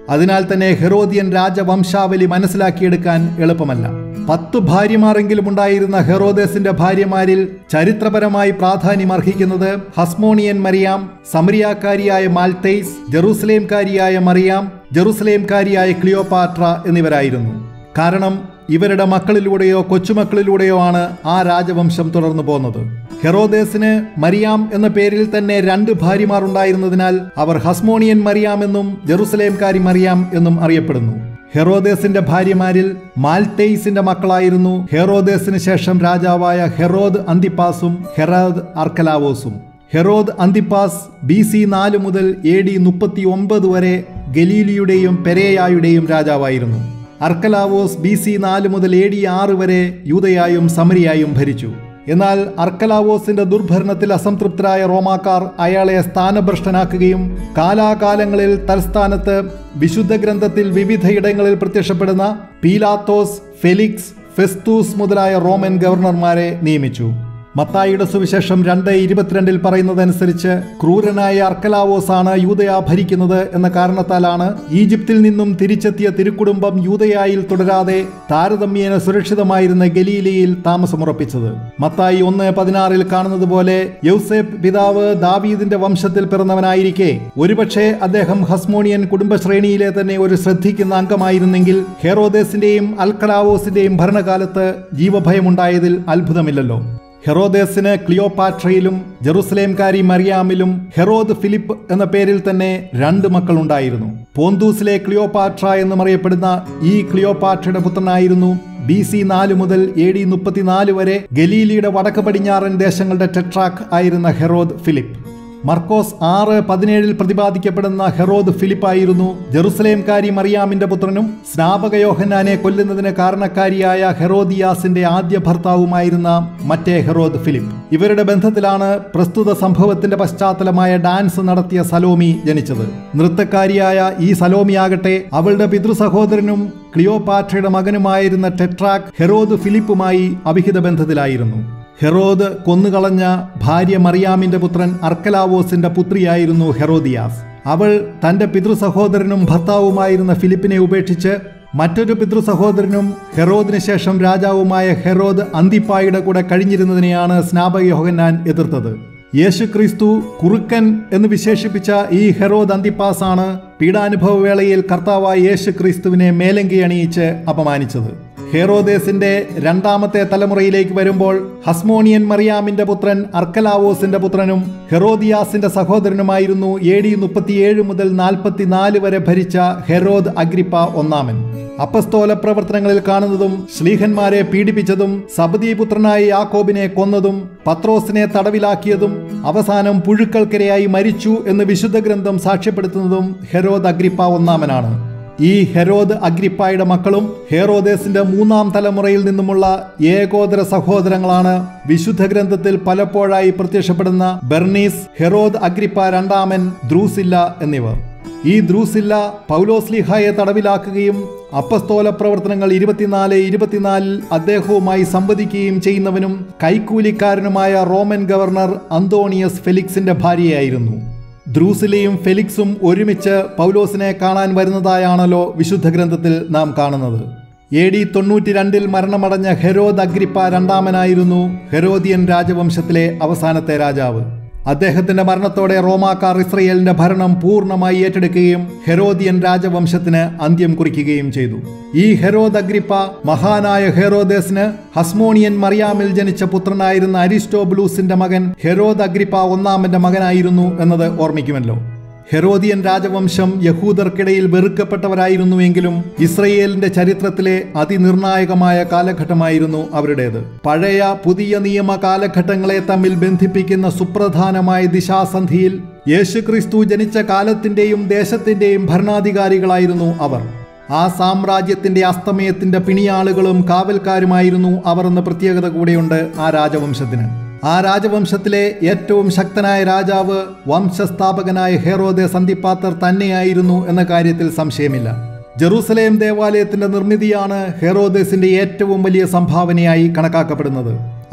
അതിനാൽ തന്നെ ഹെറോദിയൻ രാജവംശാവലി മനസ്സിലാക്കിയെടുക്കാൻ എളുപ്പമല്ല. പത്തു ഭാര്യമാരെങ്കിലും ഉണ്ടായിരുന്ന ഹെറോദേസിന്റെ ഭാര്യമാരിൽ ചരിത്രപരമായി പ്രാധാന്യം അർഹിക്കുന്നത് ഹസ്മോണിയൻ മറിയാം, സമരിയാക്കാരിയായ മാൽത്തേസ്, ജെറുസലേംകാരിയായ മറിയാം, ജെറുസലേംകാരിയായ ക്ലിയോപാട്ര എന്നിവരായിരുന്നു. കാരണം ഇവരുടെ മക്കളിലൂടെയോ കൊച്ചുമക്കളിലൂടെയോ ആണ് ആ രാജവംശം തുടർന്നു പോന്നത്. ഹെറോദേസിന് മറിയാം എന്ന പേരിൽ തന്നെ രണ്ട് ഭാര്യമാർ ഉണ്ടായിരുന്നതിനാൽ അവർ ഹസ്മോണിയൻ മറിയാം എന്നും ജെറുസലേംകാരി മറിയാം എന്നും അറിയപ്പെടുന്നു. ഹെറോദേസിന്റെ ഭാര്യമാരിൽ മാൽത്തേസിന്റെ മക്കളായിരുന്നു ഹെറോദേസിന് ശേഷം രാജാവായ ഹെറോദ് അന്തിപ്പാസും ഹെറോദ് അർക്കലാവോസും. ഹെറോദ് അന്തിപ്പാസ് ബി സി നാല് മുതൽ എ ഡി മുപ്പത്തി ഒമ്പത് വരെ ഗലീലിയുടെയും പെരേയായുടെയും രാജാവായിരുന്നു. അർക്കലാവോസ് ബി സി നാല് മുതൽ എ ഡി ആറ് വരെ യൂദയായും സമരിയായും ഭരിച്ചു. എന്നാൽ അർക്കലാവോസിന്റെ ദുർഭരണത്തിൽ അസംതൃപ്തരായ റോമാക്കാർ അയാളെ സ്ഥാനഭ്രഷ്ടനാക്കുകയും കാലാകാലങ്ങളിൽ തൽസ്ഥാനത്ത് വിശുദ്ധ ഗ്രന്ഥത്തിൽ വിവിധയിടങ്ങളിൽ പ്രത്യക്ഷപ്പെടുന്ന പീലാത്തോസ്, ഫെലിക്സ്, ഫെസ്തൂസ് മുതലായ റോമൻ ഗവർണർമാരെ നിയമിച്ചു. മത്തായിയുടെ സുവിശേഷം രണ്ട് ഇരുപത്തിരണ്ടിൽ പറയുന്നതനുസരിച്ച് ക്രൂരനായ അർക്കലാവോസ് ആണ് യൂദയ ഭരിക്കുന്നത് എന്ന കാരണത്താലാണ് ഈജിപ്തിൽ നിന്നും തിരിച്ചെത്തിയ തിരുക്കുടുംബം യൂദയായിൽ തുടരാതെ താരതമ്യേന സുരക്ഷിതമായിരുന്ന ഗലീലയിൽ താമസമുറപ്പിച്ചത്. മത്തായി ഒന്ന് പതിനാറിൽ കാണുന്നത് പോലെ യൗസേപ്പ് പിതാവ് ദാവീദിന്റെ വംശത്തിൽ പിറന്നവനായിരിക്കെ ഒരുപക്ഷെ അദ്ദേഹം ഹസ്മോണിയൻ കുടുംബശ്രേണിയിലെ തന്നെ ഒരു ശ്രദ്ധിക്കുന്ന അംഗമായിരുന്നെങ്കിൽ ഹെറോദേസിന്റെയും അൽക്കലാവോസിന്റെയും ഭരണകാലത്ത് ജീവഭയമുണ്ടായതിൽ അത്ഭുതമില്ലല്ലോ. ഹെറോദേസിന് ക്ലിയോപാട്രയിലും ജെറുസലേംകാരി മറിയാമിലും ഹെറോദ് ഫിലിപ്പ് എന്ന പേരിൽ തന്നെ രണ്ട് മക്കളുണ്ടായിരുന്നു. പോന്തൂസിലെ ക്ലിയോപാട്ര എന്നും അറിയപ്പെടുന്ന ഈ ക്ലിയോപാട്രയുടെ പുത്രനായിരുന്നു ബി സി നാല് മുതൽ എ ഡി മുപ്പത്തിനാല് വരെ ഗലീലിയുടെ വടക്ക് പടിഞ്ഞാറൻ ദേശങ്ങളുടെ ടെട്രാക്ക് ആയിരുന്ന ഹെറോദ് ഫിലിപ്പ്. മർക്കോസ് ആറ് പതിനേഴിൽ പ്രതിപാദിക്കപ്പെടുന്ന ഹെറോദ് ഫിലിപ്പായിരുന്നു ജെറുസലേംകാരി മറിയാമിന്റെ പുത്രനും സ്നാപക യോഹന്നാനെ കൊല്ലുന്നതിന് കാരണക്കാരിയായ ഹെറോദിയാസിന്റെ ആദ്യ ഭർത്താവുമായിരുന്ന മറ്റേ ഹെറോദ് ഫിലിപ്പ്. ഇവരുടെ ബന്ധത്തിലാണ് പ്രസ്തുത സംഭവത്തിന്റെ പശ്ചാത്തലമായ ഡാൻസ് നടത്തിയ സലോമി ജനിച്ചത്. നൃത്തക്കാരിയായ ഈ സലോമിയാകട്ടെ അവളുടെ പിതൃസഹോദരനും ക്ലിയോപാട്രയുടെ മകനുമായിരുന്ന ടെട്രാക്ക് ഹെറോദ് ഫിലിപ്പുമായി അവിഹിത ബന്ധത്തിലായിരുന്നു. ഹെറോദ് കൊന്നുകളഞ്ഞ ഭാര്യ മറിയാമിന്റെ പുത്രൻ അർക്കലാവോസിന്റെ പുത്രിയായിരുന്നു ഹെറോദിയാസ്. അവൾ തന്റെ പിതൃസഹോദരനും ഭർത്താവുമായിരുന്ന ഫിലിപ്പിനെ ഉപേക്ഷിച്ച് മറ്റൊരു പിതൃസഹോദരനും ഹെറോദിന് ശേഷം രാജാവുമായ ഹെറോദ് അന്തിപ്പായുടെ കൂടെ കഴിഞ്ഞിരുന്നതിനെയാണ് സ്നാപക യോഹന്നാൻ എതിർത്തത്. യേശുക്രിസ്തു കുറുക്കൻ എന്ന് വിശേഷിപ്പിച്ച ഈ ഹെറോദ് അന്തിപ്പാസ് ആണ് പീഡാനുഭവ വേളയിൽ കർത്താവായ യേശുക്രിസ്തുവിനെ മേലങ്കി അണിയിച്ച് അപമാനിച്ചത്. ഹെറോദേസിന്റെ രണ്ടാമത്തെ തലമുറയിലേക്ക് വരുമ്പോൾ ഹസ്മോണിയൻ മറിയാമിന്റെ പുത്രൻ അർക്കലാവോസിന്റെ പുത്രനും ഹെറോദിയാസിന്റെ സഹോദരനുമായിരുന്നു എ ഡി മുപ്പത്തിയേഴ് മുതൽ നാൽപ്പത്തിനാല് വരെ ഭരിച്ച ഹെറോദ് അഗ്രിപ്പ ഒന്നാമൻ. അപ്പസ്തോല പ്രവർത്തനങ്ങളിൽ കാണുന്നതും ശ്ലീഹന്മാരെ പീഡിപ്പിച്ചതും സബദീപുത്രനായ യാക്കോബിനെ കൊന്നതും പത്രോസിനെ തടവിലാക്കിയതും അവസാനം പുഴുക്കൾക്കിരയായി മരിച്ചു എന്ന് വിശുദ്ധ ഗ്രന്ഥം സാക്ഷ്യപ്പെടുത്തുന്നതും ഹെറോദ് അഗ്രിപ്പ ഒന്നാമനാണ്. ഈ ഹെറോദ് അഗ്രിപ്പായുടെ മക്കളും ഹെറോദേസിന്റെ മൂന്നാം തലമുറയിൽ നിന്നുമുള്ള ഏകോദര സഹോദരങ്ങളാണ് വിശുദ്ധ ഗ്രന്ഥത്തിൽ പലപ്പോഴായി പ്രത്യക്ഷപ്പെടുന്ന ബെർണീസ്, ഹെറോദ് അഗ്രിപ്പ രണ്ടാമൻ, ദ്രൂസില്ല എന്നിവർ. ഈ ദ്രൂസില്ല പൗലോസ്ലീഹായെ തടവിലാക്കുകയും അപ്പസ്തോല പ്രവർത്തനങ്ങൾ ഇരുപത്തിനാല് ഇരുപത്തിനാലിൽ അദ്ദേഹവുമായി സംവദിക്കുകയും ചെയ്യുന്നവനും കൈക്കൂലിക്കാരനുമായ റോമൻ ഗവർണർ അന്തോണിയസ് ഫെലിക്സിന്റെ ഭാര്യയായിരുന്നു. ദ്രൂസിലയും ഫെലിക്സും ഒരുമിച്ച് പൗലോസിനെ കാണാൻ വരുന്നതായാണല്ലോ വിശുദ്ധ ഗ്രന്ഥത്തിൽ നാം കാണുന്നത്. എ ഡി തൊണ്ണൂറ്റി രണ്ടിൽ മരണമടഞ്ഞ ഹെറോദ് അഗ്രിപ്പ രണ്ടാമനായിരുന്നു ഹെരോദിയൻ രാജവംശത്തിലെ അവസാനത്തെ രാജാവ്. അദ്ദേഹത്തിന്റെ മരണത്തോടെ റോമാക്കാർ ഇസ്രയേലിന്റെ ഭരണം പൂർണ്ണമായി ഏറ്റെടുക്കുകയും ഹെരോദിയൻ രാജവംശത്തിന് അന്ത്യം കുറിക്കുകയും ചെയ്തു. ഈ ഹെറോദ് അഗ്രിപ്പ മഹാനായ ഹെറോദേസിന് ഹസ്മോണിയൻ മറിയാമിൽ ജനിച്ച പുത്രനായിരുന്ന അരിസ്റ്റോബുലൂസിന്റെ മകൻ ഹെറോദ് അഗ്രിപ്പ ഒന്നാമന്റെ മകനായിരുന്നു എന്നത് ഓർമ്മിക്കുമല്ലോ. ഹെറോദിയൻ രാജവംശം യഹൂദർക്കിടയിൽ വെറുക്കപ്പെട്ടവരായിരുന്നുവെങ്കിലും ഇസ്രയേലിന്റെ ചരിത്രത്തിലെ അതിനിർണായകമായ കാലഘട്ടമായിരുന്നു അവരുടേത്. പഴയ പുതിയ നിയമ കാലഘട്ടങ്ങളെ തമ്മിൽ ബന്ധിപ്പിക്കുന്ന സുപ്രധാനമായ ദിശാസന്ധിയിൽ യേശുക്രിസ്തു ജനിച്ച കാലത്തിന്റെയും ദേശത്തിന്റെയും ഭരണാധികാരികളായിരുന്നു അവർ. ആ സാമ്രാജ്യത്തിന്റെ അസ്തമയത്തിന്റെ പിണിയാളുകളും കാവൽക്കാരുമായിരുന്നു അവർ എന്ന പ്രത്യേകത കൂടെയുണ്ട് ആ രാജവംശത്തിന്. ആ രാജവംശത്തിലെ ഏറ്റവും ശക്തനായ രാജാവ് വംശസ്ഥാപകനായ ഹെറോദേസ് അന്തിപ്പാത്തർ തന്നെയായിരുന്നു എന്ന കാര്യത്തിൽ സംശയമില്ല. ജെറൂസലേം ദേവാലയത്തിന്റെ നിർമ്മിതിയാണ് ഹെറോദേസിന്റെ ഏറ്റവും വലിയ സംഭാവനയായി കണക്കാക്കപ്പെടുന്നത്.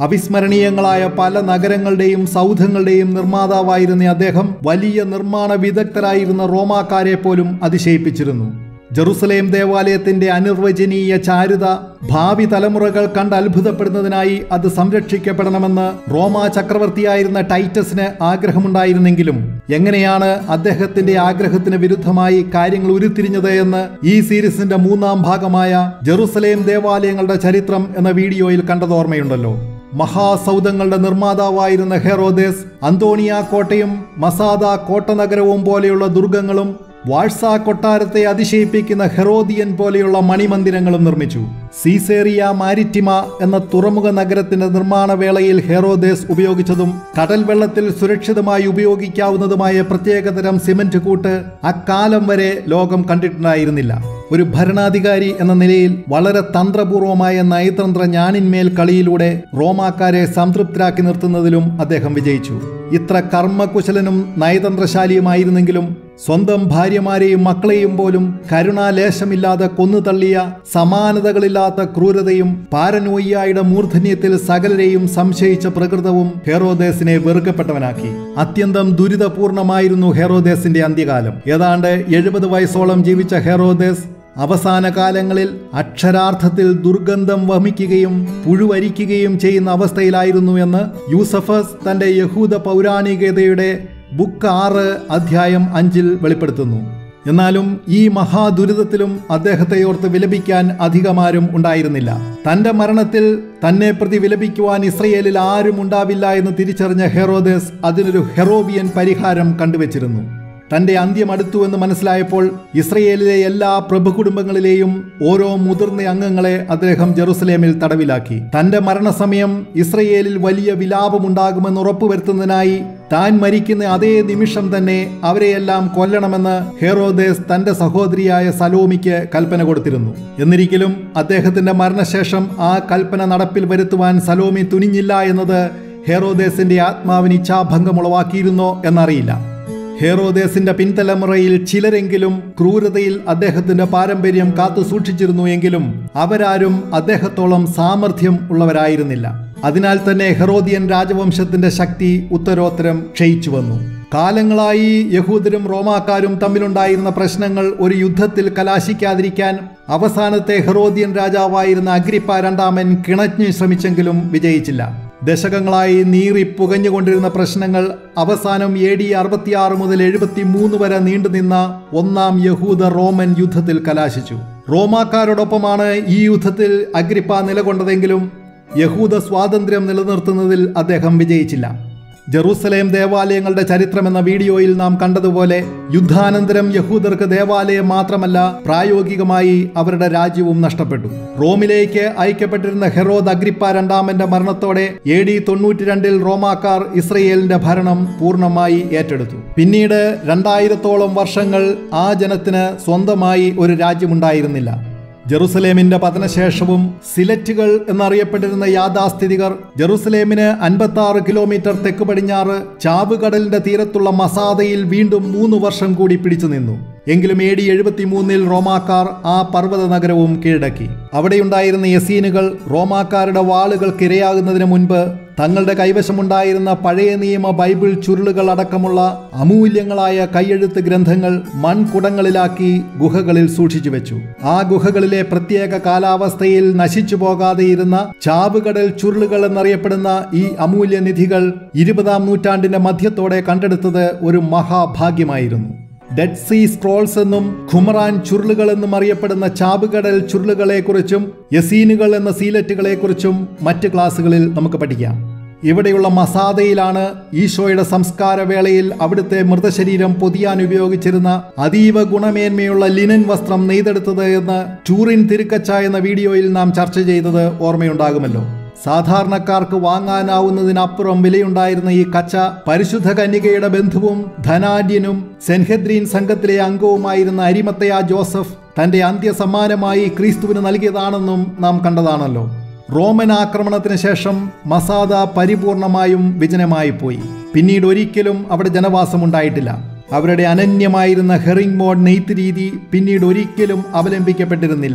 അവിസ്മരണീയങ്ങളായ പല നഗരങ്ങളുടെയും സൗധങ്ങളുടെയും നിർമ്മാതാവായിരുന്ന അദ്ദേഹം വലിയ നിർമ്മാണ വിദഗ്ധരായിരുന്ന റോമാക്കാരെ പോലും അതിശയിപ്പിച്ചിരുന്നു. ജെറുസലേം ദേവാലയത്തിന്റെ അനിർവചനീയ ചാരുത ഭാവി തലമുറകൾ കണ്ട് അത്ഭുതപ്പെടുന്നതിനായി അത് സംരക്ഷിക്കപ്പെടണമെന്ന് റോമാ ചക്രവർത്തിയായിരുന്ന ടൈറ്റസിന് ആഗ്രഹമുണ്ടായിരുന്നെങ്കിലും എങ്ങനെയാണ് അദ്ദേഹത്തിന്റെ ആഗ്രഹത്തിന് വിരുദ്ധമായി കാര്യങ്ങൾ ഉരുത്തിരിഞ്ഞത് എന്ന് ഈ സീരീസിന്റെ മൂന്നാം ഭാഗമായ ജെറുസലേം ദേവാലയങ്ങളുടെ ചരിത്രം എന്ന വീഡിയോയിൽ കണ്ടത് ഓർമ്മയുണ്ടല്ലോ. മഹാസൗധങ്ങളുടെ നിർമ്മാതാവായിരുന്ന ഹെറോദേസ് അന്തോണിയ കോട്ടയും മസാദ കോട്ടനഗരവും പോലെയുള്ള ദുർഗങ്ങളും വാഴ്സ കൊട്ടാരത്തെ അതിശയിപ്പിക്കുന്ന ഹെറോദിയൻ പോലെയുള്ള മണിമന്ദിരങ്ങളും നിർമ്മിച്ചു. സീസേറിയ മാരിറ്റിമ എന്ന തുറമുഖ നഗരത്തിന്റെ നിർമ്മാണ വേളയിൽ ഹെറോദേസ് ഉപയോഗിച്ചതും കടൽ വെള്ളത്തിൽ സുരക്ഷിതമായി ഉപയോഗിക്കാവുന്നതുമായ പ്രത്യേകതരം സിമന്റ് കൂട്ട് അക്കാലം വരെ ലോകം കണ്ടിട്ടുണ്ടായിരുന്നില്ല. ഒരു ഭരണാധികാരി എന്ന നിലയിൽ വളരെ തന്ത്രപൂർവമായ നയതന്ത്ര ഞാനിന്മേൽ കളിയിലൂടെ റോമാക്കാരെ സംതൃപ്തരാക്കി നിർത്തുന്നതിലും അദ്ദേഹം വിജയിച്ചു. ഇത്ര കർമ്മകുശലനും നയതന്ത്രശാലിയുമായിരുന്നെങ്കിലും സ്വന്തം ഭാര്യമാരെയും മക്കളെയും പോലും കരുണാലേശമില്ലാതെ കൊന്നുതള്ളിയ സമാനതകളില്ലാത്ത ക്രൂരതയും പാരനോയിയായുടെ മൂർധന്യത്തിൽ സകലരെയും സംശയിച്ച പ്രകൃതവും ഹെറോദേസിനെ വെറുക്കപ്പെട്ടവനാക്കി. അത്യന്തം ദുരിതപൂർണമായിരുന്നു ഹെറോദേസിന്റെ അന്ത്യകാലം. ഏതാണ്ട് എഴുപത് വയസ്സോളം ജീവിച്ച ഹെറോദേസ് അവസാന കാലങ്ങളിൽ അക്ഷരാർത്ഥത്തിൽ ദുർഗന്ധം വമിക്കുകയും പുഴുവരിക്കുകയും ചെയ്യുന്ന അവസ്ഥയിലായിരുന്നു എന്ന് യൂസഫസ് തന്റെ യഹൂദ പൗരാണികതയുടെ ബുക്ക് ആറ് അധ്യായം അഞ്ചിൽ വെളിപ്പെടുത്തുന്നു. എന്നാലും ഈ മഹാദുരിതത്തിലും അദ്ദേഹത്തെ ഓർത്ത് വിലപിക്കാൻ അധികമാരും ഉണ്ടായിരുന്നില്ല. തന്റെ മരണത്തിൽ തന്നെ പ്രതി വിലപിക്കുവാൻ ഇസ്രയേലിൽ ആരും ഉണ്ടാവില്ല എന്ന് തിരിച്ചറിഞ്ഞ ഹെറോദേസ് അതിനൊരു ഹെറോവിയൻ പരിഹാരം കണ്ടുവച്ചിരുന്നു. തന്റെ അന്ത്യം അടുത്തു എന്ന് മനസ്സിലായപ്പോൾ ഇസ്രയേലിലെ എല്ലാ പ്രഭുകുടുംബങ്ങളിലെയും ഓരോ മുതിർന്ന അംഗങ്ങളെ അദ്ദേഹം ജെറുസലേമിൽ തടവിലാക്കി. തന്റെ മരണസമയം ഇസ്രയേലിൽ വലിയ വിലാപമുണ്ടാകുമെന്ന് ഉറപ്പുവരുത്തുന്നതിനായി താൻ മരിക്കുന്ന അതേ നിമിഷം തന്നെ അവരെയെല്ലാം കൊല്ലണമെന്ന് ഹെറോദേസ് തന്റെ സഹോദരിയായ സലോമിക്ക് കൽപ്പന കൊടുത്തിരുന്നു. എന്നിരിക്കലും അദ്ദേഹത്തിന്റെ മരണശേഷം ആ കൽപ്പന നടപ്പിൽ വരുത്തുവാൻ സലോമി തുനിഞ്ഞില്ല എന്നത് ഹെറോദേസിന്റെ ആത്മാവിന് ഇച്ഛാഭംഗമുളവാക്കിയിരുന്നോ എന്നറിയില്ല. ഹെറോദേസിന്റെ പിൻതലമുറയിൽ ചിലരെങ്കിലും ക്രൂരതയിൽ അദ്ദേഹത്തിന്റെ പാരമ്പര്യം കാത്തു സൂക്ഷിച്ചിരുന്നു എങ്കിലും അവരാരും അദ്ദേഹത്തോളം സാമർഥ്യം ഉള്ളവരായിരുന്നില്ല. അതിനാൽ തന്നെ ഹെറോദിയൻ രാജവംശത്തിന്റെ ശക്തി ഉത്തരോത്തരം ക്ഷയിച്ചു വന്നു. കാലങ്ങളായി യഹൂദരും റോമാക്കാരും തമ്മിലുണ്ടായിരുന്ന പ്രശ്നങ്ങൾ ഒരു യുദ്ധത്തിൽ കലാശിക്കാതിരിക്കാൻ അവസാനത്തെ ഹെറോദിയൻ രാജാവായിരുന്ന അഗ്രിപ്പ രണ്ടാമൻ കിണഞ്ഞു ശ്രമിച്ചെങ്കിലും വിജയിച്ചില്ല. ദശകങ്ങളായി നീറി പുകഞ്ഞുകൊണ്ടിരുന്ന പ്രശ്നങ്ങൾ അവസാനം എ ഡി അറുപത്തിയാറ് മുതൽ എഴുപത്തി മൂന്ന് വരെ നീണ്ടുനിന്ന ഒന്നാം യഹൂദ റോമൻ യുദ്ധത്തിൽ കലാശിച്ചു. റോമാക്കാരോടൊപ്പമാണ് ഈ യുദ്ധത്തിൽ അഗ്രിപ്പ നിലകൊണ്ടതെങ്കിലും യഹൂദ സ്വാതന്ത്ര്യം നിലനിർത്തുന്നതിൽ അദ്ദേഹം വിജയിച്ചില്ല. ജെറുസലേം ദേവാലയങ്ങളുടെ ചരിത്രം എന്ന വീഡിയോയിൽ നാം കണ്ടതുപോലെ യുദ്ധാനന്തരം യഹൂദർക്ക് ദേവാലയം മാത്രമല്ല പ്രായോഗികമായി അവരുടെ രാജ്യവും നഷ്ടപ്പെട്ടു. റോമിലേക്ക് അയക്കപ്പെട്ടിരുന്ന ഹെറോദ് അഗ്രിപ്പ രണ്ടാമന്റെ മരണത്തോടെ എ ഡി തൊണ്ണൂറ്റി രണ്ടിൽ റോമാക്കാർ ഇസ്രയേലിന്റെ ഭരണം പൂർണ്ണമായി ഏറ്റെടുത്തു. പിന്നീട് രണ്ടായിരത്തോളം വർഷങ്ങൾ ആ ജനത്തിന് സ്വന്തമായി ഒരു രാജ്യമുണ്ടായിരുന്നില്ല. ജെറുസലേമിന്റെ പതനശേഷവും സിലറ്റുകൾ എന്നറിയപ്പെട്ടിരുന്ന യാഥാസ്ഥിതികർ ജെറുസലേമിന് അൻപത്തി ആറ് കിലോമീറ്റർ തെക്ക് പടിഞ്ഞാറ് ചാവുകടലിന്റെ തീരത്തുള്ള മസാദയിൽ വീണ്ടും മൂന്ന് വർഷം കൂടി പിടിച്ചു നിന്നു. എങ്കിലും എ ഡി എഴുപത്തി മൂന്നിൽ റോമാക്കാർ ആ പർവ്വത നഗരവും കീഴടക്കി. അവിടെയുണ്ടായിരുന്ന യസീനുകൾ റോമാക്കാരുടെ വാളുകൾക്ക് ഇരയാകുന്നതിന് മുൻപ് തങ്ങളുടെ കൈവശമുണ്ടായിരുന്ന പഴയ നിയമ ബൈബിൾ ചുരുളുകൾ അടക്കമുള്ള അമൂല്യങ്ങളായ കൈയെഴുത്ത് ഗ്രന്ഥങ്ങൾ മൺകുടങ്ങളിലാക്കി ഗുഹകളിൽ സൂക്ഷിച്ചു വെച്ചു. ആ ഗുഹകളിലെ പ്രത്യേക കാലാവസ്ഥയിൽ നശിച്ചു പോകാതെയിരുന്ന ചാവുകടൽ ചുരുളുകൾ എന്നറിയപ്പെടുന്ന ഈ അമൂല്യ നിധികൾ ഇരുപതാം നൂറ്റാണ്ടിന്റെ മധ്യത്തോടെ കണ്ടെടുത്തത് ഒരു മഹാഭാഗ്യമായിരുന്നു. ഡെഡ് സീ സ്ക്രോൾസ് എന്നും ഖുമറാൻ ചുരുളുകൾ എന്നും അറിയപ്പെടുന്ന ചാവുകടൽ ചുരുളുകളെക്കുറിച്ചും യസീനുകൾ എന്ന സീലറ്റുകളെക്കുറിച്ചും മറ്റ് ക്ലാസ്സുകളിൽ നമുക്ക് പഠിക്കാം. ഇവിടെയുള്ള മസാദയിലാണ് ഈശോയുടെ സംസ്കാര വേളയിൽ അവിടുത്തെ മൃതശരീരം പൊതിയാൻ ഉപയോഗിച്ചിരുന്ന അതീവ ഗുണമേന്മയുള്ള ലിനൻ വസ്ത്രം നെയ്തെടുത്തത് എന്ന് ടൂറിൻ തിരുക്കച്ച എന്ന വീഡിയോയിൽ നാം ചർച്ച ചെയ്തത് ഓർമ്മയുണ്ടാകുമല്ലോ. സാധാരണക്കാർക്ക് വാങ്ങാനാവുന്നതിനപ്പുറം വിലയുണ്ടായിരുന്ന ഈ കച്ച പരിശുദ്ധ കന്യകയുടെ ബന്ധുവും ധനാഢ്യനും സെൻഹെദ്രീൻ സംഘത്തിലെ അംഗവുമായിരുന്ന അരിമത്തയ ജോസഫ് തന്റെ അന്ത്യസമ്മാനമായി ക്രിസ്തുവിന് നൽകിയതാണെന്നും നാം കണ്ടതാണല്ലോ. റോമൻ ആക്രമണത്തിന് ശേഷം മസാദ പരിപൂർണമായും വിജനമായി പോയി. പിന്നീട് ഒരിക്കലും അവിടെ ജനവാസമുണ്ടായിട്ടില്ല. അവരുടെ അനന്യമായിരുന്ന ഹെറിംഗ് മോഡ് നെയ്ത്ത് രീതി പിന്നീട് ഒരിക്കലും അവലംബിക്കപ്പെട്ടിരുന്നില്ല.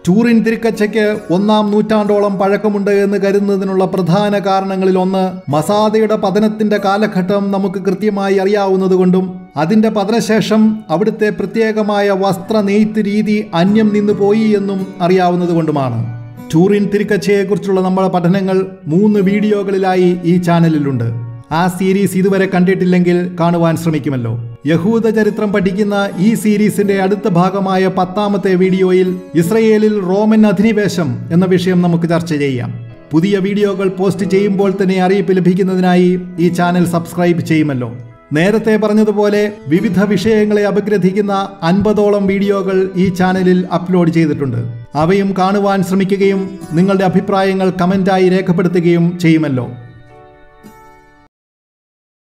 ടൂറിൻ തിരുക്കച്ചയ്ക്ക് ഒന്നാം നൂറ്റാണ്ടോളം പഴക്കമുണ്ട് എന്ന് കരുതുന്നതിനുള്ള പ്രധാന കാരണങ്ങളിലൊന്ന് മസാദയുടെ പതനത്തിന്റെ കാലഘട്ടം നമുക്ക് കൃത്യമായി അറിയാവുന്നതുകൊണ്ടും അതിന്റെ പതനശേഷം അവിടുത്തെ പ്രത്യേകമായ വസ്ത്ര നെയ്ത്ത് രീതി അന്യം നിന്നു പോയി എന്നും അറിയാവുന്നതുകൊണ്ടുമാണ്. ടൂറിൻ തിരുക്കച്ചയെക്കുറിച്ചുള്ള നമ്മുടെ പഠനങ്ങൾ മൂന്ന് വീഡിയോകളിലായി ഈ ചാനലിലുണ്ട്. ആ സീരീസ് ഇതുവരെ കണ്ടിട്ടില്ലെങ്കിൽ കാണുവാൻ ശ്രമിക്കുമല്ലോ. യഹൂദ ചരിത്രം പഠിക്കുന്ന ഈ സീരീസിന്റെ അടുത്ത ഭാഗമായ പത്താമത്തെ വീഡിയോയിൽ ഇസ്രയേലിൽ റോമൻ അധിനിവേശം എന്ന വിഷയം നമുക്ക് ചർച്ച ചെയ്യാം. പുതിയ വീഡിയോകൾ പോസ്റ്റ് ചെയ്യുമ്പോൾ തന്നെ അറിയിപ്പ് ലഭിക്കുന്നതിനായി ഈ ചാനൽ സബ്സ്ക്രൈബ് ചെയ്യുമല്ലോ. നേരത്തെ പറഞ്ഞതുപോലെ വിവിധ വിഷയങ്ങളെ അപഗ്രഥിക്കുന്ന അൻപതോളം വീഡിയോകൾ ഈ ചാനലിൽ അപ്ലോഡ് ചെയ്തിട്ടുണ്ട്. അവയും കാണുവാൻ ശ്രമിക്കുകയും നിങ്ങളുടെ അഭിപ്രായങ്ങൾ കമന്റായി രേഖപ്പെടുത്തുകയും ചെയ്യുമല്ലോ.